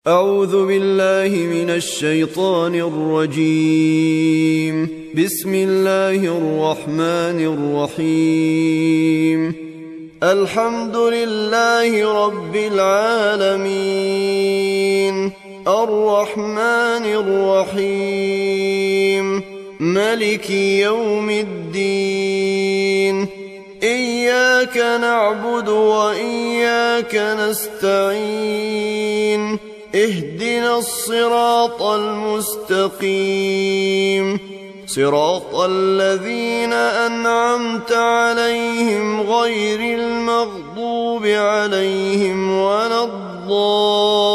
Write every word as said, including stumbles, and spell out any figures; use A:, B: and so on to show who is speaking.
A: أعوذ بالله من الشيطان الرجيم. بسم الله الرحمن الرحيم. الحمد لله رب العالمين، الرحمن الرحيم، ملك يوم الدين. إياك نعبد وإياك نستعين، اهدنا الصراط المستقيم، صراط الذين أنعمت عليهم غير المغضوب عليهم ولا الضالين.